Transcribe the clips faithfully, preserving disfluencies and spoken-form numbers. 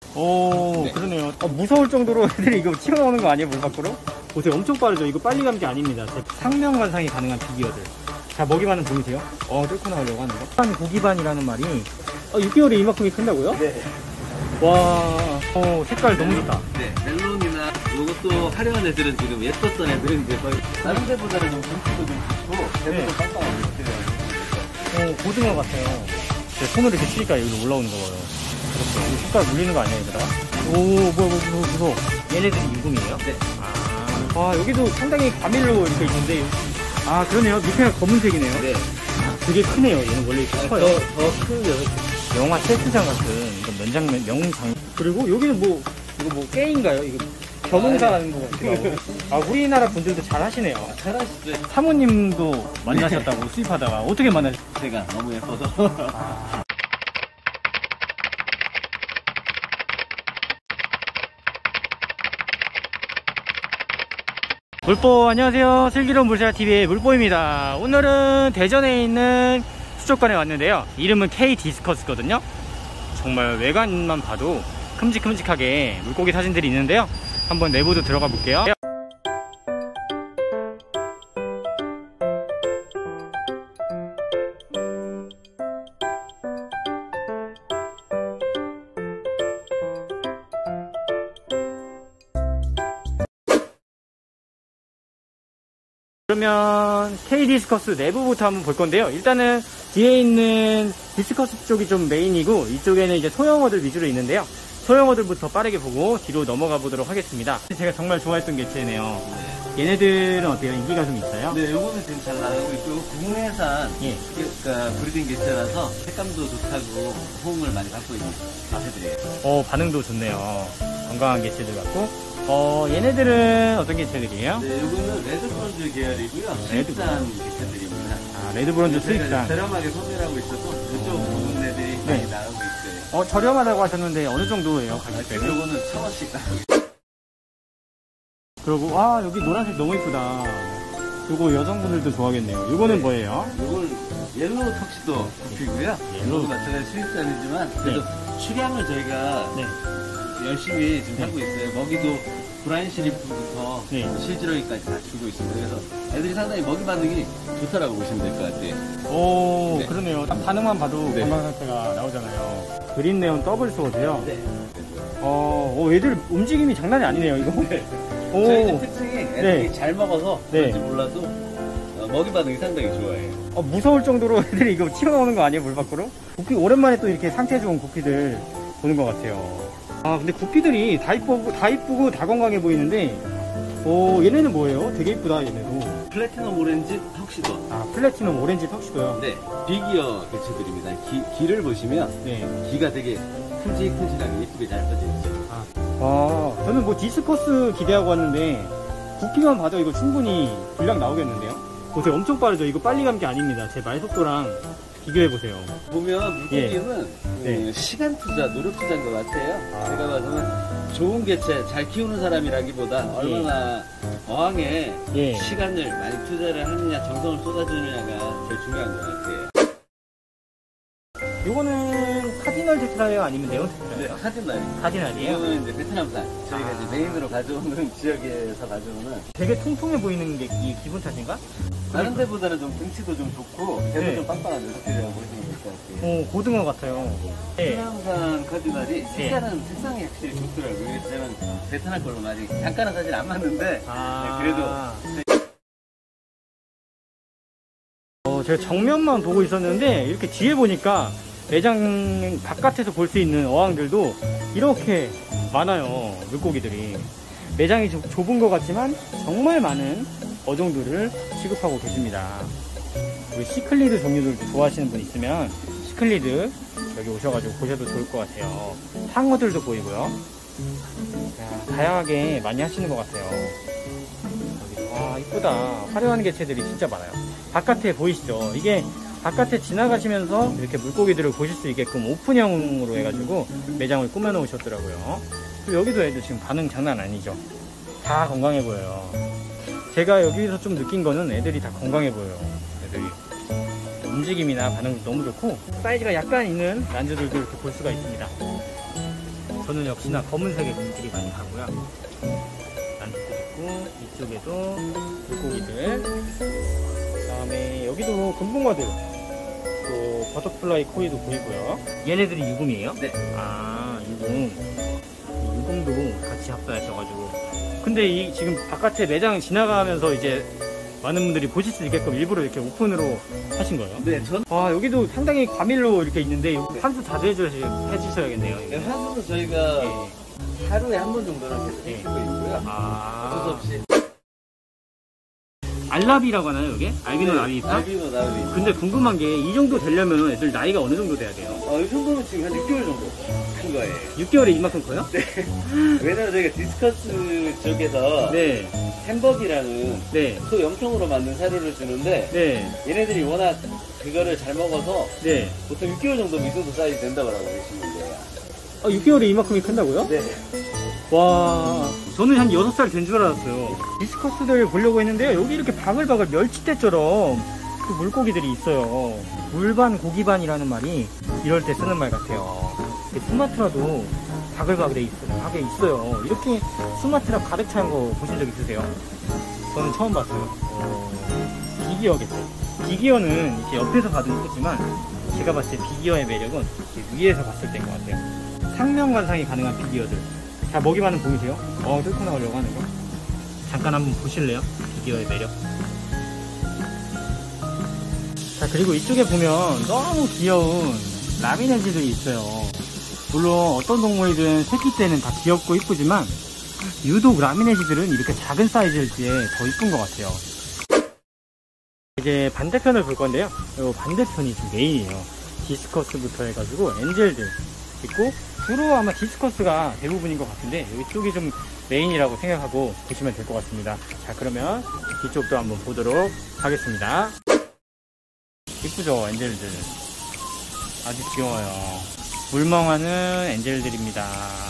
오, 네. 그러네요. 아, 무서울 정도로 애들이 이거 튀어나오는 거 아니에요, 물 밖으로? 보세요, 엄청 빠르죠? 이거 빨리 감기 아닙니다. 상명관상이 가능한 비기어들. 자, 먹이반은 보이세요? 어, 뚫고 나오려고 하는 거. 한 고기반이라는 말이 어, 육 개월에 이만큼이 큰다고요? 네. 와, 어, 색깔 너무 좋다. 네, 멜론이나 이것도 화려한 애들은 지금 예뻤던 애들은 이제 거의 다른 데보다는 좀 분기도 좀 좋고 대부분 네. 깜깜하게 이렇게 돼요. 어, 고등어 같아요. 제 손으로 이렇게 치니까 여기로 올라오는 거 봐요. 그렇죠. 색깔 물리는 거 아니야, 얘들아? 오, 뭐야, 뭐야, 무서워, 무서워. 얘네들이 인공이에요? 네. 아, 와, 여기도 상당히 과밀로 이렇게 있는데, 아, 그러네요. 밑에가 검은색이네요. 네. 아, 되게 크네요. 얘는 원래 이렇게 커요. 더, 더 큰 녀석. 영화 셀프장 같은 이거 면장면 명장. 그리고 여기는 뭐 이거 뭐 게임인가요? 이거 겨농사하는 거 같기도 하고. 아, 우리나라 분들도 잘 하시네요. 아, 잘 하시죠. 사모님도 만나셨다고 수입하다가 어떻게 만나셨어요? 제가 너무 예뻐서. 아. 물보 안녕하세요. 슬기로운 물살티비의 물보입니다. 오늘은 대전에 있는 수족관에 왔는데요. 이름은 K 디스커스거든요. 정말 외관만 봐도 큼직큼직하게 물고기 사진들이 있는데요. 한번 내부도 들어가 볼게요. 그러면 K 디스커스 내부부터 한번 볼 건데요. 일단은 뒤에 있는 디스커스 쪽이 좀 메인이고 이쪽에는 이제 소형어들 위주로 있는데요. 소형어들부터 빠르게 보고 뒤로 넘어가 보도록 하겠습니다. 제가 정말 좋아했던 개체네요. 네. 얘네들은 어때요? 인기가 좀 있어요? 네, 요거는 지금 잘 나가고 있고 국내산 예. 그러니까 브리딩 개체라서 색감도 좋다고 호응을 많이 받고 있는 개체들이에요. 어, 반응도 좋네요. 건강한 개체들 같고. 어, 얘네들은 어떤 개체들이에요? 네, 요거는 레드브론즈 계열이고요. 수입산 개체들입니다. 아, 레드브론즈 수입산. 저렴하게 소비하고 있어서 그쪽 부분 애들이 네. 많이 나가고 있어요. 어, 저렴하다고 하셨는데 어느 정도예요? 가격대는? 아, 요거는 천 원씩 나가고 있어요. 그리고 아, 여기 노란색 너무 이쁘다. 요거 여성분들도 좋아하겠네요. 요거는 네. 뭐예요? 요건 옐로우 턱시도 구피고요. 옐로우 마찬가지 수입산이지만 그래도 네. 출향을 저희가 네. 열심히 지금 네. 하고 있어요. 먹이도 브라인 시리프부터 네. 실지렁이까지 다 주고 있습니다. 그래서 애들이 상당히 먹이 반응이 좋다라고 보시면 될 것 같아요. 오, 네. 그러네요. 딱 반응만 봐도 네. 건강 상태가 나오잖아요. 그린네온 더블 스워드요? 네. 어, 오, 애들 움직임이 장난이 아니네요, 이거. 네. 오. 저희 특징이 애들이 네. 잘 먹어서 그런지 네. 몰라도 어, 먹이 반응이 상당히 좋아해요. 어, 무서울 정도로 애들이 이거 튀어나오는 거 아니에요, 물 밖으로? 구피, 오랜만에 또 이렇게 상태 좋은 구피들 보는 것 같아요. 아, 근데 구피들이 다 이쁘고, 다 이쁘고, 다 건강해 보이는데, 오, 얘네는 뭐예요? 되게 이쁘다, 얘네도. 플래티넘 오렌지 턱시도. 아, 플래티넘 오렌지 턱시도요? 네. 비기어 개체들입니다. 기, 기를 보시면, 네. 기가 되게 큼직큼직하게 예쁘게 잘 빠져 있어요. 아, 아, 저는 뭐 디스커스 기대하고 왔는데, 구피만 봐도 이거 충분히 분량 나오겠는데요? 보세요, 엄청 빠르죠? 이거 빨리 감기 아닙니다. 제 말 속도랑 비교해보세요. 보면 물고기는 예. 네. 시간 투자, 노력 투자인 것 같아요. 아. 제가 봐서는 좋은 개체, 잘 키우는 사람이라기보다 예. 얼마나 어항에 예. 시간을 많이 투자를 하느냐, 정성을 쏟아주느냐가 제일 중요한 것 같아요. 요거는 카디널 테트라예요? 아니면 네온 테트라예요? 네, 카디널. 카디널이에요? 이거는 이제 베트남산. 저희가 아. 이제 메인으로 가져오는 지역에서 가져오는. 되게 통통해 보이는 게 이 기분 탓인가? 다른 데보다는 좀 등치도 좀 좋고, 배도 네. 좀 빵빵한 녀석들이라고 보시면 될 것 같아요. 오, 고등어 같아요. 베트남산 카디널이 색깔은 네. 색상이 확실히 좋더라고요. 저는 베트남 걸로 많이, 잠깐은 사실 안 맞는데, 아. 네, 그래도. 어, 제가 정면만 보고 있었는데, 이렇게 뒤에 보니까 매장 바깥에서 볼 수 있는 어항들도 이렇게 많아요. 물고기들이. 매장이 좁, 좁은 것 같지만 정말 많은 어종들을 취급하고 계십니다. 우리 시클리드 종류들도 좋아하시는 분 있으면 시클리드 여기 오셔가지고 보셔도 좋을 것 같아요. 상어들도 보이고요. 야, 다양하게 많이 하시는 것 같아요. 와, 이쁘다. 화려한 개체들이 진짜 많아요. 바깥에 보이시죠? 이게 바깥에 지나가시면서 이렇게 물고기들을 보실 수 있게끔 오픈형으로 해가지고 매장을 꾸며 놓으셨더라고요. 그리고 여기도 애들 지금 반응 장난 아니죠? 다 건강해 보여요. 제가 여기서 좀 느낀 거는 애들이 다 건강해 보여요. 애들이 움직임이나 반응도 너무 좋고 사이즈가 약간 있는 란주들도 이렇게 볼 수가 있습니다. 저는 역시나 검은색의 물고기 많이 가고요. 난치도 있고, 이쪽에도 물고기들. 그 다음에 여기도 금붕어들. 또 버터플라이 코이도 보이고요. 얘네들이 유금이에요? 네. 아, 유금. 유금도 같이 합사하셔가지고. 근데 이 지금 바깥에 매장 지나가면서 이제 많은 분들이 보실 수 있게끔 일부러 이렇게 오픈으로 하신 거예요? 네, 전 아, 여기도 상당히 과밀로 이렇게 있는데 환수 자주 해주셔- 해주셔야겠네요. 네, 환수는 저희가 네. 하루에 한 번 정도는 계속 네. 해주고 있고요. 아, 어쩔 수 없이. 알라비라고 하나요, 이게? 알비노 네, 라비입니까? 알비노 라비. 근데 궁금한 게 이 정도 되려면 애들 나이가 어느 정도 돼야 돼요? 어, 이 정도면 지금 한 육 개월 정도 큰 거예요. 육 개월에 이만큼 커요? 네. 왜냐면 저희가 디스커스 쪽에서 네. 햄버기라는 네. 소 염통으로 만든 사료를 주는데 네. 얘네들이 워낙 그거를 잘 먹어서 네. 보통 육 개월 정도 이 정도 사이즈 된다고 알고 계시는 거예요. 아, 육 개월에 이만큼이 큰다고요? 네. 와, 저는 한 여섯 살 된 줄 알았어요. 디스커스들 보려고 했는데요. 여기 이렇게 바글바글 멸치대처럼 그 물고기들이 있어요. 물반 고기반이라는 말이 이럴 때 쓰는 말 같아요. 수마트라도 바글바글에 있어요. 있어요. 이렇게 수마트라 가득 찬 거 보신 적 있으세요? 저는 처음 봤어요. 어, 비기어겠죠. 비기어는 이렇게 옆에서 봐도 이쁘지만 제가 봤을 때 비기어의 매력은 이렇게 위에서 봤을 때인 것 같아요. 상면 관상이 가능한 비기어들. 자, 먹이 반응 보이세요? 어, 뚫고 나오려고 하는 거. 잠깐 한번 보실래요? 비기어의 매력. 자, 그리고 이쪽에 보면 너무 귀여운 라미네지들이 있어요. 물론 어떤 동물이든 새끼 때는 다 귀엽고 이쁘지만 유독 라미네지들은 이렇게 작은 사이즈일 때 더 이쁜 것 같아요. 이제 반대편을 볼 건데요. 이 반대편이 좀 메인이에요. 디스커스부터 해가지고 엔젤들 있고, 주로 아마 디스커스가 대부분인 것 같은데 여기 쪽이 좀 메인이라고 생각하고 보시면 될 것 같습니다. 자, 그러면 이쪽도 한번 보도록 하겠습니다. 이쁘죠, 엔젤들. 아주 귀여워요. 물멍하는 엔젤들입니다.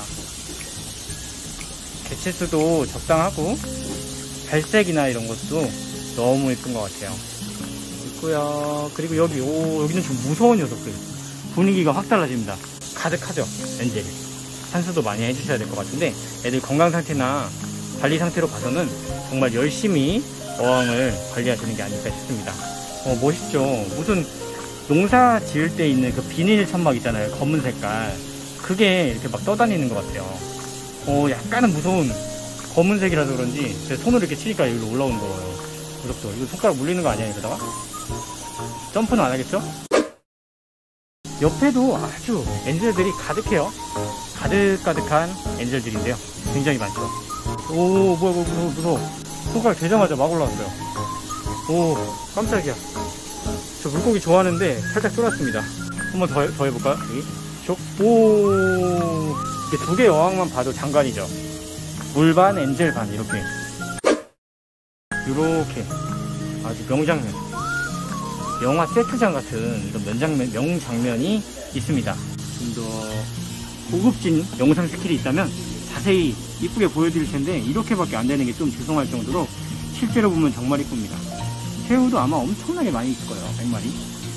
개체수도 적당하고 발색이나 이런 것도 너무 예쁜 것 같아요. 있고요. 그리고 여기, 오, 여기는 좀 무서운 녀석들. 분위기가 확 달라집니다. 가득하죠, 엔젤이. 산수도 많이 해주셔야 될 것 같은데 애들 건강 상태나 관리 상태로 봐서는 정말 열심히 어항을 관리하시는 게 아닐까 싶습니다. 어, 멋있죠. 무슨 농사 지을 때 있는 그 비닐 천막 있잖아요, 검은 색깔. 그게 이렇게 막 떠다니는 것 같아요. 어, 약간은 무서운 검은색이라서 그런지 제 손으로 이렇게 치니까 여기로 올라오는 거예요. 무섭죠. 이거 손가락 물리는 거 아니야, 이러다가? 점프는 안 하겠죠? 옆에도 아주 엔젤들이 가득해요. 가득가득한 엔젤들인데요. 굉장히 많죠. 오, 뭐야, 뭐야, 무서워, 무서워. 손가락 대자마자 막 올라왔어요. 오, 깜짝이야. 저 물고기 좋아하는데 살짝 쫄았습니다. 한번 더, 더 해볼까요? 여기. 쭉. 오, 이게 두 개 어항만 봐도 장관이죠. 물반, 엔젤반, 이렇게. 이렇게. 아주 명장면. 영화 세트장 같은 이런 명장면, 명장면이 있습니다. 좀 더 고급진 영상 스킬이 있다면 자세히 이쁘게 보여드릴 텐데 이렇게밖에 안 되는 게 좀 죄송할 정도로 실제로 보면 정말 이쁩니다. 새우도 아마 엄청나게 많이 있을 거예요. 백 마리.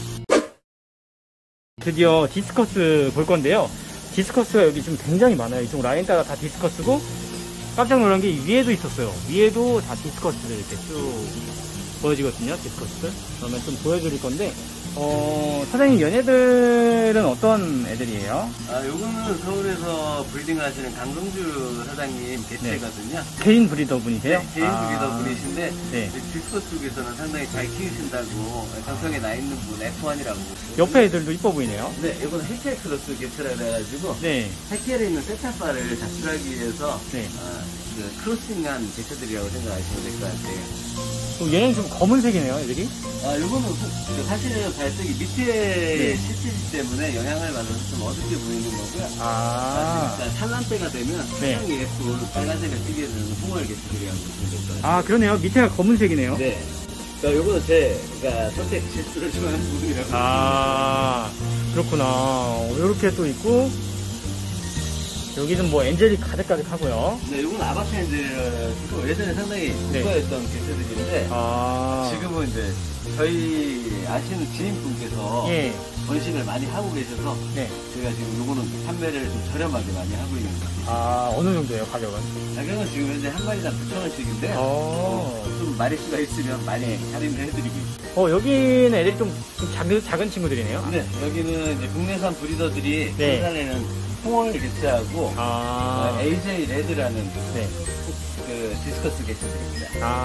드디어 디스커스 볼 건데요. 디스커스가 여기 지금 굉장히 많아요. 이쪽 라인 따라 다 디스커스고, 깜짝 놀란 게 위에도 있었어요. 위에도 다 디스커스를 이렇게 쭉 보여지거든요, 디스커스. 그러면 좀 보여드릴 건데, 어, 사장님, 얘네들은 어떤 애들이에요? 아, 요거는 서울에서 브리딩을 하시는 강성주 사장님 개체거든요. 네. 개인 브리더 분이세요? 네, 개인 아, 브리더 분이신데, 네. 디스커스 쪽에서는 상당히 잘 키우신다고 정평에 나 있는 분, 에프 원이라고. 옆에 애들도 이뻐 보이네요. 네, 이거는 헬케 크로스 개체라 해가지고, 네. 헬케에 있는 세타파를 자출하기 위해서, 네. 아, 그 크로싱한 개체들이라고 생각하시면 될 것 같아요. 어, 얘는 좀 검은색이네요, 애들이. 아, 요거는 그 사실은 발색이 밑에 네. 실질이 때문에 영향을 받아서 좀 어둡게 보이는 거고요. 아. 그러니까 산란때가 되면 네. 상당히 예쁜 빨간색을 띠게 되는 홍월 개체들이라고 보시면 될 거예요. 아, 그러네요. 밑에가 검은색이네요. 네. 그러니까 요거는 제가 선택 실수를 좀 하는 부분이라고. 아, 그렇구나. 이렇게 또 있고, 여기는 뭐 엔젤이 가득가득 하고요. 네, 요건 아바캔들이고 예전에 상당히 네. 고가였던 개체들인데 아. 지금은 이제 저희 아시는 지인분께서 예. 번식을 많이 하고 계셔서 네. 제가 지금 요거는 판매를 좀 저렴하게 많이 하고 있는 거예요. 아, 어느 정도예요, 가격은? 가격은 지금 현재 한 마리당 구천 원씩인데 어. 좀 마리수가 있으면 많이 할인을 해드리고 있어요. 어, 여기는 애들이 좀, 좀 작은, 작은 친구들이네요? 네, 여기는 이제 국내산 브리더들이 네. 생산에는 홍어를 개체하고 아. 어, 에이제이 레드라는 네. 그 디스커스 개체들입니다.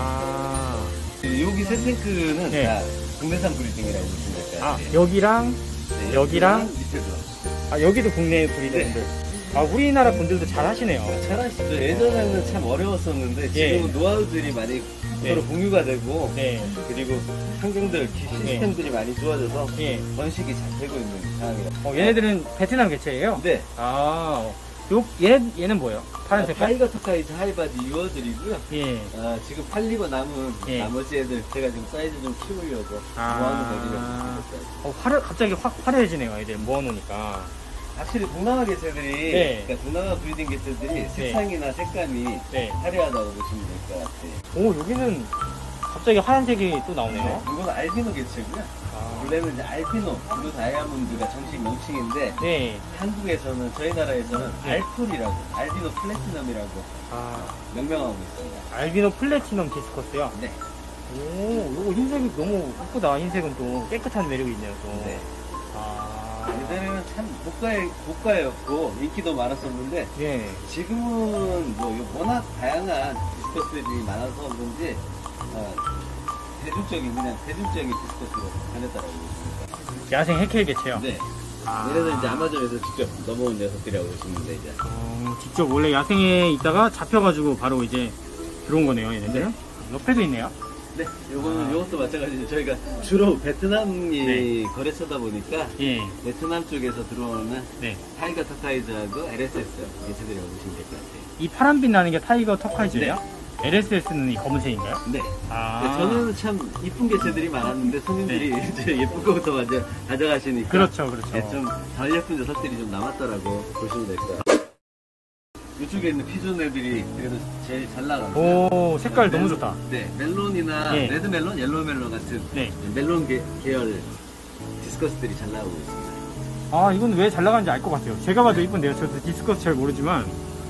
아. 여기 세 탱크는 네. 다 국내산 브리딩이라고 보시면 될 것 아, 같아요. 여기랑, 네, 여기랑, 밑에도. 아, 여기도 국내 브리더분들. 아, 우리나라 분들도 잘 하시네요. 잘하시죠. 예전에는 참 어려웠었는데 지금은 예. 노하우들이 많이 네. 서로 공유가 되고 네. 그리고 환경들 시스템들이 많이 좋아져서 예. 번식이 잘 되고 있는 상황이라. 어, 얘네들은 베트남 개체예요? 네. 아, 요, 얘, 얘는 뭐예요? 파란 색깔? 타이거 터카이즈 하이바디 유어들이고요. 예. 아, 지금 팔리버 남은 예. 나머지 애들 제가 지금 사이즈 좀 키우려고 모아놓은 애들이 아, 있어요. 어, 화려, 갑자기 확 화려해지네요, 애들 모아놓으니까. 확실히 동남아 개체들이 네. 그러니까 동남아 브리딩 개체들이 색상이나 색감이 네. 화려하다고 보시면 될 것 같아요. 오, 여기는 갑자기 하얀색이 또 나오네요. 이건 알비노 개체고요. 아, 원래는 이제 알피노, 블루 다이아몬드가 정식 명칭인데 네. 한국에서는 저희 나라에서는 네. 알풀이라고 알비노 플래티넘이라고 아, 명명하고 있습니다. 알비노 플래티넘 디스커스요? 네. 오, 이거 흰색이 너무 예쁘다. 흰색은 또 깨끗한 매력이 있네요, 또. 네. 아, 예전에는 참 고가의, 고가였고 인기도 많았었는데 예. 지금은 뭐 워낙 다양한 디스커스들이 많아서 그런지 어, 대중적인 그냥 대중적인 디스커스로 변했다라고 보십니다. 야생 해켈 개체요? 네. 아. 얘네들 이제 아마존에서 직접 넘어온 녀석들이라고 보시면 돼 이제. 어, 직접 원래 야생에 있다가 잡혀가지고 바로 이제 들어온 거네요, 얘네들은? 옆에도 있네요? 네, 요거는 아. 요것도 마찬가지로 저희가 주로 베트남이 네. 거래처다 보니까 예. 베트남 쪽에서 들어오는 네. 타이거 터카이즈하고 엘에스에스 개체들이라고 보시면 될 것 같아요. 이 파란빛 나는 게 타이거 터카이즈예요? 엘에스에스는 이 검은색인가요? 네. 아. 저는 참 이쁜 개체들이 많았는데 손님들이 이제 예쁜 거부터 먼저 가져가시니까 그렇죠, 그렇죠. 네, 좀 덜 예쁜 녀석들이 좀 남았더라고 보시면 될 거예요. 이쪽에 있는 피존 애들이 그래도 제일 잘 나갑니다. 오, 색깔 멜- 너무 좋다. 네, 멜론이나 예. 레드 멜론, 옐로우 멜론 같은 네. 멜론 계, 계열 디스커스들이 잘 나오고 있습니다. 아, 이건 왜 잘 나가는지 알 것 같아요. 제가 봐도 이쁜데요. 저도 디스커스 잘 모르지만.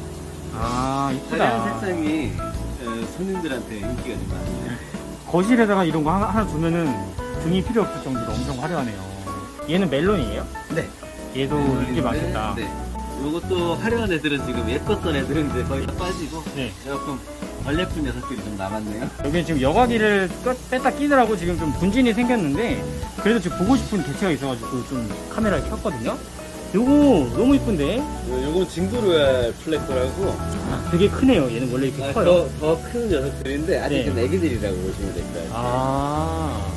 아, 화려한 이쁘다. 색상이 어, 손님들한테 인기가 좀 많아요. 거실에다가 이런 거 하나, 하나 두면은 등이 필요 없을 정도로 엄청 화려하네요. 얘는 멜론이에요? 네. 얘도 인기 많겠다. 네. 요것도 화려한 애들은 지금 예뻤던 애들은 이제 거의 다 빠지고 네. 조금 덜 예쁜 녀석들이 좀 남았네요. 여기 지금 여과기를 뺐- 뺐다 끼느라고 지금 좀 분진이 생겼는데, 그래도 지금 보고 싶은 개체가 있어가지고 좀 카메라에 켰거든요. 요거 너무 이쁜데? 요, 요건 징그로얄 플래커라고 아, 되게 크네요. 얘는 원래 이렇게 커요. 더 큰 녀석들인데 아직은 네. 애기들이라고 보시면 될 거예요. 아,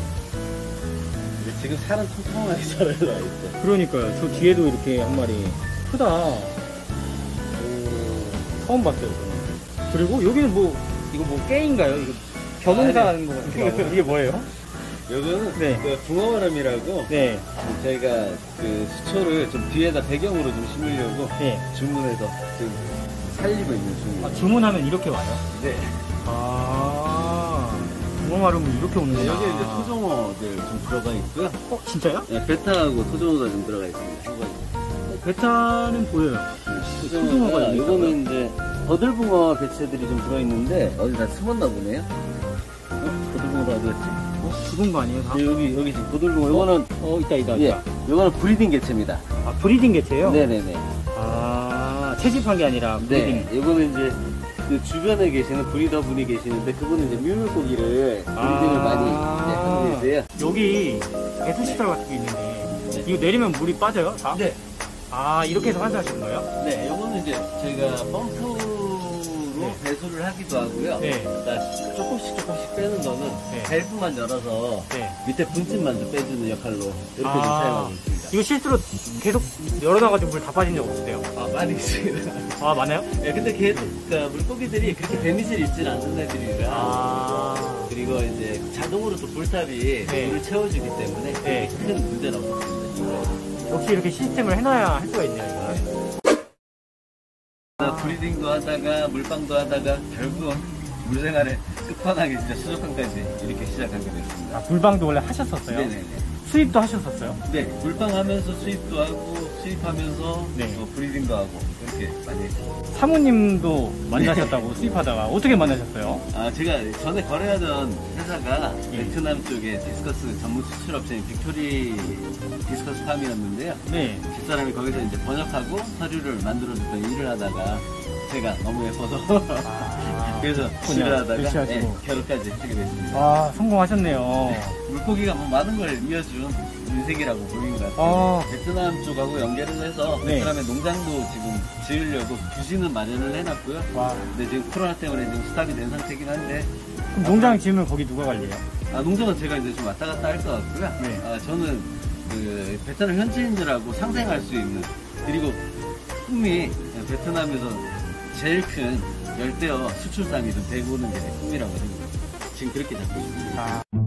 근데 지금 살은 통통하게 살아나 있어. 그러니까요. 저 뒤에도 이렇게 한 마리. 크다. 오, 처음 봤어요. 저는. 그리고 여기는 뭐, 이거 뭐 깨인가요? 이거 벼농사 하는 거 같기도 하고. 이게 뭐예요? 요거는 네. 그 붕어바람이라고 네. 저희가 그 수초를 좀 뒤에다 배경으로 좀 심으려고 네. 주문해서 지금 살리고 있는 중입니다. 아, 주문하면 이렇게 와요? 네. 아, 붕어마름은 이렇게 오는구나. 네, 여기 이제 토종어들 좀 들어가 있고요. 어, 진짜요? 네, 베타하고 토종어가 좀 들어가 있습니다. 한 가지. 어, 베타는 보여요. 네, 토종어가 토종어가 있다고요? 이거는 이제 버들붕어 개체들이 좀 들어있는데 어디 다 숨었나 보네요. 어? 버들붕어가 어디였지? 어, 죽은 거 아니에요? 다? 네, 여기 여기 지금 버들붕어. 이거는 어, 있다, 있다, 예, 있다. 이거는 브리딩 개체입니다. 아, 브리딩 개체예요? 네네네. 아, 채집한 게 아니라 브리딩. 네, 이거는 이제 그 주변에 계시는 브리더 분이 계시는데 그분은 이제 뮤물고기를 브리딩을 아. 많이 이제 하고 계세요. 여기 배수시설 같은 게 있는데 이거 내리면 물이 빠져요? 다? 네. 아, 이렇게 해서 환수하시는 거예요? 네, 요거는 이제 저희가 펌프로 네. 배수를 하기도 하고요. 네. 그러니까 조금씩 조금씩 빼는 거는 네. 밸브만 열어서 네. 밑에 분진만 좀 빼주는 역할로 이렇게 좀 사용하고 있습니다. 이거 실제로 계속 열어놔가지고 물 다 빠진 적 없으세요? 아, 많이 있습니다. 아, 많아요? 예, 근데 걔, 그러니까 물고기들이 그렇게 데미지를 입지는 않는 애들이라. 아, 그리고 이제 자동으로 또 볼탑이 네. 물을 채워주기 때문에 네. 큰 문제는 없었습니다. 역시 이렇게 시스템을 해놔야 할 수가 있네요, 이거. 아, 브리딩도 하다가 물방도 하다가 결국은 물생활의 끝판왕이 진짜 수족관까지 이렇게 시작하게 됐습니다. 아, 불방도 원래 하셨었어요? 네네네. 수입도 하셨었어요? 네, 물방하면서 수입도 하고 수입하면서 네. 어, 브리딩도 하고 그렇게 많이 했어요. 사모님도 만나셨다고 수입하다가 어떻게 만나셨어요? 아, 제가 전에 거래하던 회사가 예. 베트남 쪽에 디스커스 전문 수출 업체인 빅토리 디스커스 팜이었는데요. 네. 집사람이 거기서 이제 번역하고 서류를 만들어줬던 일을 하다가 제가 너무 예뻐서 아, 그래서 그냥 일을 하다가 일시하시고. 네, 결혼까지 하게 됐습니다. 아, 성공하셨네요. 물고기가 뭐 많은 걸 이어준 인생이라고 보이는 것 같아요. 아. 베트남 쪽하고 연계를 해서 네. 베트남의 농장도 지금 지으려고 부지는 마련을 해놨고요. 와. 근데 지금 코로나 때문에 지금 스탑이 된 상태긴 한데 그럼 농장 지으면 거기 누가 관리해요? 아, 농장은 제가 이제 좀 왔다 갔다 할 것 같고요. 네. 아, 저는 그 베트남 현지인들하고 상생할 수 있는 그리고 꿈이 베트남에서 제일 큰 열대어 수출상이 좀 되고 오는 게 제 꿈이라고 생각합니다. 지금 그렇게 잡고 있습니다. 아.